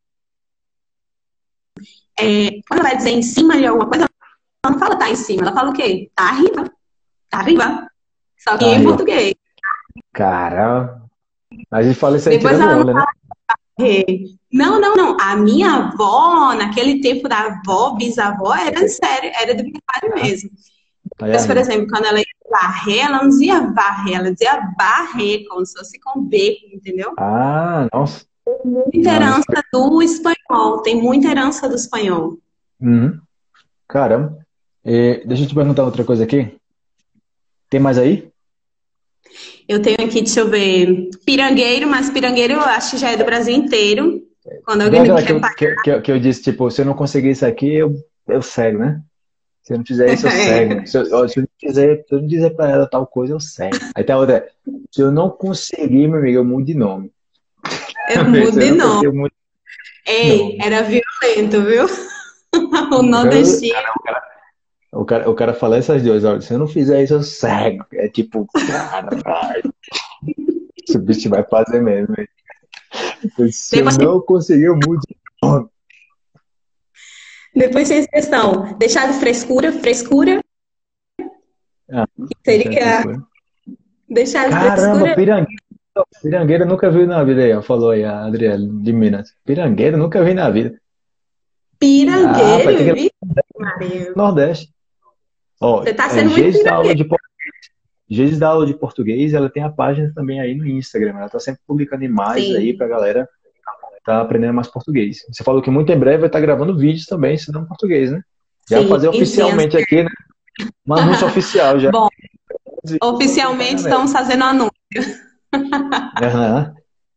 É, quando ela vai dizer em cima de alguma coisa, ela não fala tá em cima, ela fala o quê? Tá arriba, tá arriba. Só que Tá em aí, ó. português. Cara, a gente fala isso aí Depois tirando ela não onda, né? rei. Não, não, não. A minha avó, naquele tempo da avó, bisavó, era sério, era de verdade mesmo. Tá aí Mas, por arriba. exemplo, quando ela ia varrer, ela não dizia varrer, ela dizia barrer, como se fosse com B, entendeu? Ah, nossa. Muita Não, isso... herança do espanhol, tem muita herança do espanhol. Uhum. Caramba. E, deixa eu te perguntar outra coisa aqui. Tem mais aí? Eu tenho aqui, deixa eu ver, pirangueiro, mas pirangueiro eu acho que já é do Brasil inteiro. Quando Igual alguém me aquela que quer eu, pagar. que, que, que eu disse, tipo, se eu não conseguir isso aqui, eu, eu cego, né? Se eu não fizer isso, eu cego. Se eu, ó, se eu não dizer, se eu não dizer pra ela tal coisa, eu cego. Aí tem a outra. Se eu não conseguir, meu amigo, eu mudo de nome. Eu Se mudo eu de não novo. conseguir, eu mudo de Ei, nome. era violento, viu? O Eu- nordestino. O cara, o cara fala essas duas, olha, se eu não fizer isso, eu cego. É tipo, cara, vai. Esse bicho vai fazer mesmo. Hein? Se eu Depois, não conseguir, eu mudo de nome. depois tem a expressão, deixar de frescura, frescura, Ah, que deixa de seria frescura. deixar de Caramba, frescura. pirangueiro. Pirangueiro eu nunca vi na vida aí, ó. Falou aí a Adriele de Minas. Pirangueiro eu nunca vi na vida. Ah, vai ter que ir Pirangueiro, no viu, Maria? Nordeste. Ó, Você tá é, sendo muito Geis da aula pirangueiro. de por- Geis da aula de português, ela tem a página também aí no Instagram. Ela tá sempre publicando imagens aí pra Sim, galera tá aprendendo mais português. Você falou que muito em breve vai estar gravando vídeos também ensinando português, né? Já sim, fazer sim. oficialmente aqui, né? Um anúncio oficial já. Bom, oficialmente estamos fazendo anúncio. Aham.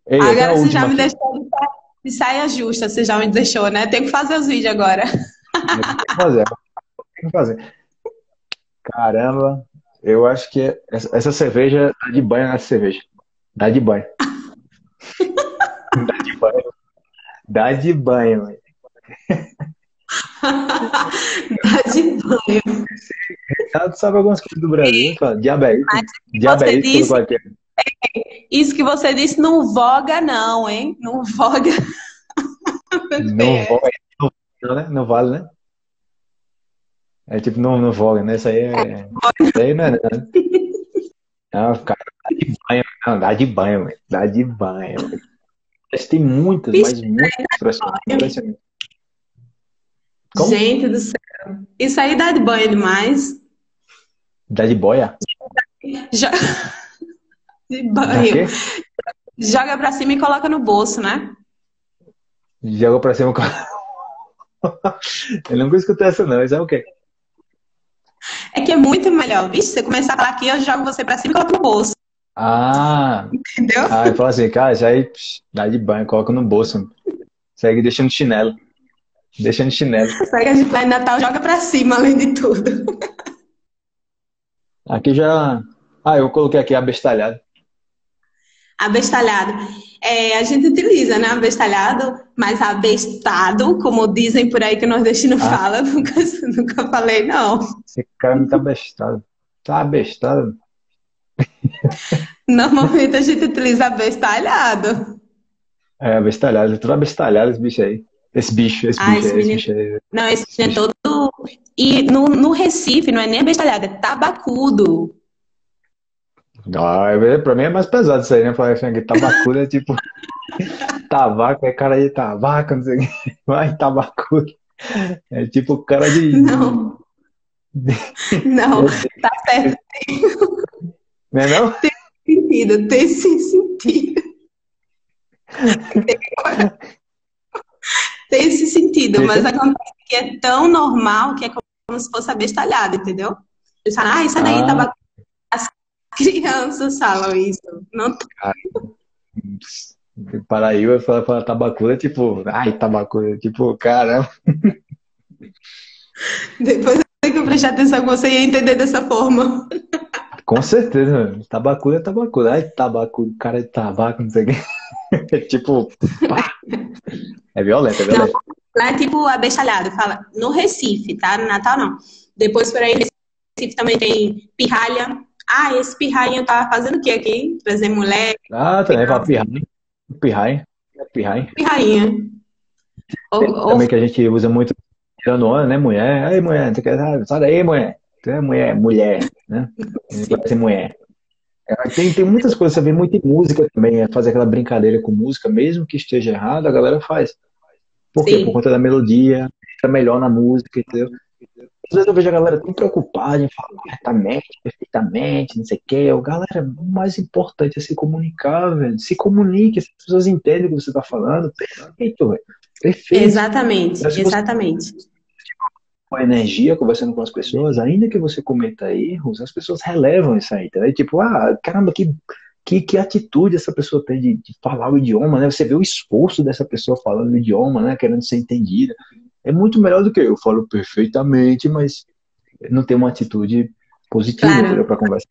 Ei, eu tenho a Agora você já última me aqui. deixou de sa- de saia justa, você já me deixou, né? Tenho que fazer os vídeos agora. Eu tenho que fazer, eu tenho que fazer. Caramba, eu acho que essa, essa cerveja dá de banho nessa cerveja. Dá de banho. Dá de banho. Dá de banho, velho. Dá de banho. Ela sabe algumas coisas do Brasil, fala, diabetes. Mas que você Diabetes, pelo disse, qual que é. isso que você disse não voga não, hein? Não voga. Não voga, não, né? Não vale, né? É tipo, não, não voga, né? Isso aí é. Isso aí não é, nada. Não, cara, dá de banho. Não, dá de banho, velho. Dá de banho, velho. Mas tem muitas, Vixe, mas muitas expressões. Impressionante. Como? gente do céu. Isso aí dá de banho demais. Dá de boia? Jo- De Dá banho. quê? Joga pra cima e coloca no bolso, né? Joga pra cima. com- Eu nunca escutei essa, não. Isso é o quê? É que é muito melhor. Vixe, você começar a falar aqui, eu jogo você pra cima e coloco no bolso. Ah, Entendeu? ah, eu falo assim, cara, isso aí psh, dá de banho, coloca no bolso. Segue deixando chinelo. Deixando chinelo. Pega de plano de Natal, joga pra cima, além de tudo. Aqui já. Ah, eu coloquei aqui abestalhado. Abestalhado. É, a gente utiliza, né? Abestalhado, mas abestado, como dizem por aí que o nordestino Ah, fala, nunca, nunca falei, não. esse cara me tá abestado. Tá abestado. Normalmente a gente utiliza abestalhado. É, abestalhado. Tudo abestalhado esse bicho aí. Esse bicho, esse Ah, bicho esse aí, esse menino. bicho aí. Não, esse Esse menino é bicho. todo. E no, no Recife não é nem abestalhado, é tabacudo. Ah, é- pra mim é mais pesado isso aí, né? Falar assim, que tabacudo é tipo. Tabaco, é cara de tabaco, não sei o que. Vai, tabacudo. É tipo cara de. de- Não, não, Meu Deus. tá certo. Não é não? Tem sentido, tem sim sentido. Tem esse sentido, mas Deixa. acontece que é tão normal que é como se fosse abestalhado, entendeu? Eles falam, ah, isso daí Ah, tabaco. As crianças falam isso. Não, cara. Paraíba fala, fala tabacuda, tipo, ai, tabacuda, tipo, caramba. depois eu tenho que prestar atenção que você ia entender dessa forma. Com certeza, mano. Tabacuda é tabacuda. Ai, tabacuda, cara de tabaco, não sei o quê. É tipo, pá, é violento, é Não, violento. lá é tipo abestalhado, fala no Recife, tá? No Natal não. Depois por aí, no Recife também tem pirralha. Ah, esse pirralha tá fazendo o que aqui? Trazer mulher, Ah, também fala criança. pirraia. Pirraia. É pirraia. Pirrainha. Ou, Tem ou também que a gente usa muito tirando onda, né, mulher? Ai, mulher, tu quer, ah, sai daí, mulher. Tu é mulher, mulher, né? A gente vai ser mulher. É, Tem, tem muitas coisas, você vê muito em música também, é fazer aquela brincadeira com música, mesmo que esteja errado, a galera faz. Por quê? Por sim, conta da melodia, fica melhor na música, entendeu? Às vezes eu vejo a galera tão preocupada em falar corretamente, perfeitamente, não sei o quê. Eu, galera, o mais importante é se comunicar, velho. Se comunique, as pessoas entendem o que você tá falando. Perfeito, velho. Perfeito. exatamente, Mas se você exatamente. com a energia conversando com as pessoas, ainda que você cometa erros, as pessoas relevam isso aí, tá? Tipo, ah, caramba, que, que, que atitude essa pessoa tem de, de falar o idioma, né? Você vê o esforço dessa pessoa falando o idioma, né? Querendo ser entendida. É muito melhor do que eu falo perfeitamente, mas não tem uma atitude positiva, entendeu? Claro. Para conversar.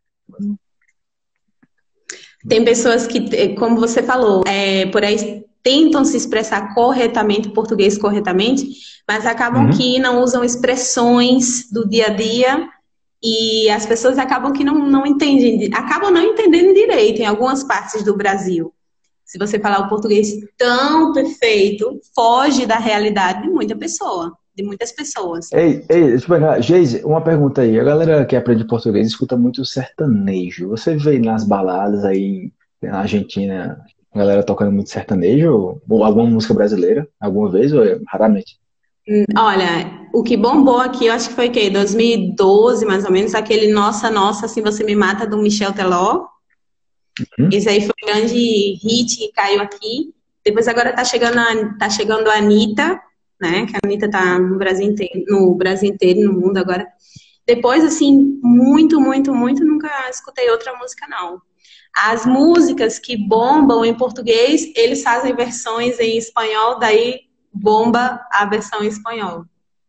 Tem pessoas que, eh, como você falou, é, por aí tentam se expressar corretamente, português corretamente, mas acabam Uhum. que não usam expressões do dia a dia e as pessoas acabam que não, não entendem, acabam não entendendo direito em algumas partes do Brasil. Se você falar o português tão perfeito, foge da realidade de muita pessoa, de muitas pessoas. Ei, ei, deixa eu pegar. Geise, uma pergunta aí. A galera que aprende português escuta muito sertanejo. Você vê nas baladas aí na Argentina, a galera tocando muito sertanejo? Ou alguma música brasileira? Alguma vez ou é raramente? Hum, Olha, o que bombou aqui, eu acho que foi o quê? dois mil e doze, mais ou menos, aquele Nossa, Nossa, Assim Você Me Mata, do Michel Teló. Hum? Esse aí foi um grande hit que caiu aqui. Depois agora tá chegando a, tá chegando a Anitta, né? Que a Anitta tá no Brasil inteiro, no Brasil inteiro, no mundo agora. Depois, assim, muito, muito, muito, nunca escutei outra música, não. As músicas que bombam em português, eles fazem versões em espanhol, daí bomba a versão em espanhol.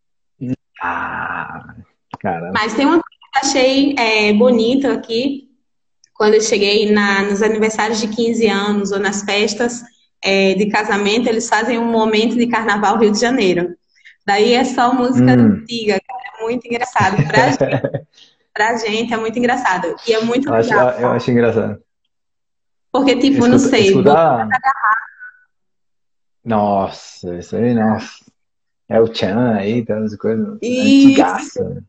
Ah, caramba. Mas tem uma coisa que eu achei é, bonita aqui, quando eu cheguei na, nos aniversários de quinze anos ou nas festas é, de casamento, eles fazem um momento de Carnaval Rio de Janeiro. Daí é só música Hum. antiga, cara, é muito engraçado. Pra gente, pra gente é muito engraçado. E é muito Eu acho, legal. eu acho engraçado. Porque, tipo, Escuta, não sei, escutar... Nossa, isso aí, nossa. É o Tchan aí, tá, as coisas isso, antigaça.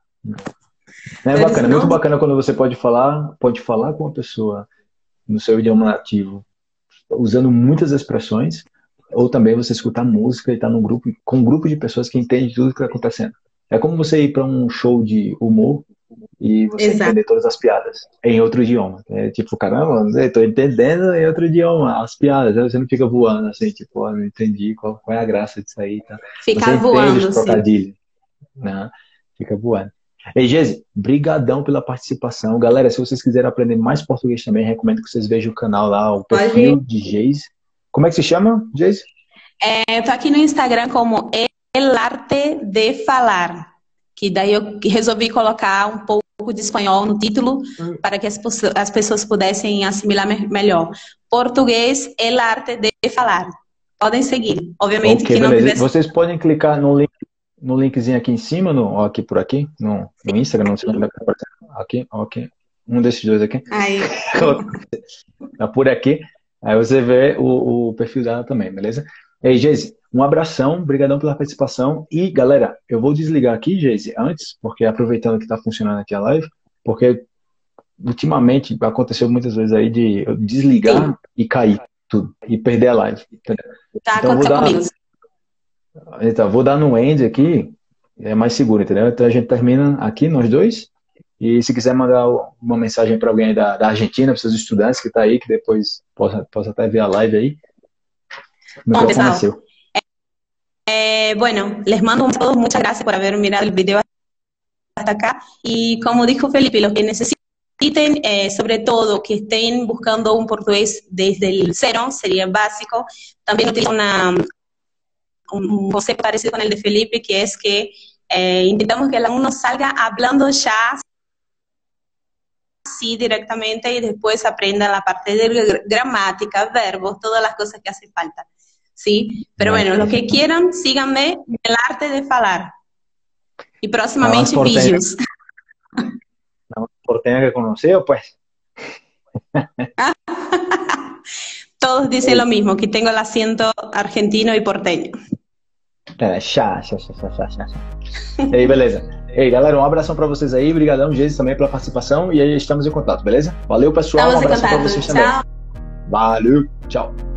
É eles bacana, muito não... bacana quando você pode falar, pode falar com uma pessoa no seu idioma nativo, usando muitas expressões, ou também você escutar música e estar num grupo, com um grupo de pessoas que entendem tudo que está acontecendo. É como você ir para um show de humor e você Exato. entender todas as piadas em outro idioma. É tipo, caramba, estou entendendo em outro idioma as piadas. Aí você não fica voando assim, tipo, oh, não entendi qual, qual é a graça disso aí. Tá? Ficar Você entende voando, os assim. trocadilhos, né? Fica voando. Ei, Geise, brigadão pela participação. Galera, se vocês quiserem aprender mais português também, recomendo que vocês vejam o canal lá, o perfil de Geise. Como é que se chama, Geise? É, eu tô aqui no Instagram como El Arte de Falar, que daí eu resolvi colocar um pouco de espanhol no título para que as, as pessoas pudessem assimilar me melhor. Português, El Arte de Falar. Podem seguir. Obviamente okay, que não beleza. tivesse... Vocês podem clicar no link, no linkzinho aqui em cima, no, ó, aqui por aqui, no, no Instagram, não sei onde vai aparecer. Aqui, ok. Um desses dois aqui. Aí. Tá por aqui. Aí você vê o, o perfil dela também, beleza? Ei, Geise, um abração, brigadão pela participação. E, galera, eu vou desligar aqui, Geise, antes, porque aproveitando que tá funcionando aqui a live, porque ultimamente aconteceu muitas vezes aí de eu desligar Sim. e cair tudo, e perder a live. Entendeu? Tá então, vou dar, comigo. Então, vou dar no end aqui, é mais seguro, entendeu? Então a gente termina aqui, nós dois, e se quiser mandar uma mensagem para alguém da, da Argentina, para seus estudantes que tá aí, que depois possa, possa até ver a live aí. O microfone é seu. Eh, bueno, les mando un saludo, muchas gracias por haber mirado el video hasta acá. Y como dijo Felipe, los que necesiten, eh, sobre todo que estén buscando un portugués desde el cero, sería básico. También utilizo una, un concepto parecido con el de Felipe, que es que eh, intentamos que el alumno salga hablando ya así directamente y después aprenda la parte de gramática, verbos, todas las cosas que hace falta. ¿Sí? Pero bueno, los que quieran, síganme en El Arte de Falar. Y próximamente vídeos. ¿La porteña que conoció, pues? Todos dicen lo mismo, que tengo el acento argentino y porteño. É, chá, chá, chá, chá, chá, chá. Ei, beleza. Ei, galera, um abração pra vocês aí. Obrigadão, Geise, também pela participação. E aí estamos em contato, beleza? Valeu, pessoal. Estamos um abraço em contato. pra vocês Tchau. também. Valeu, tchau.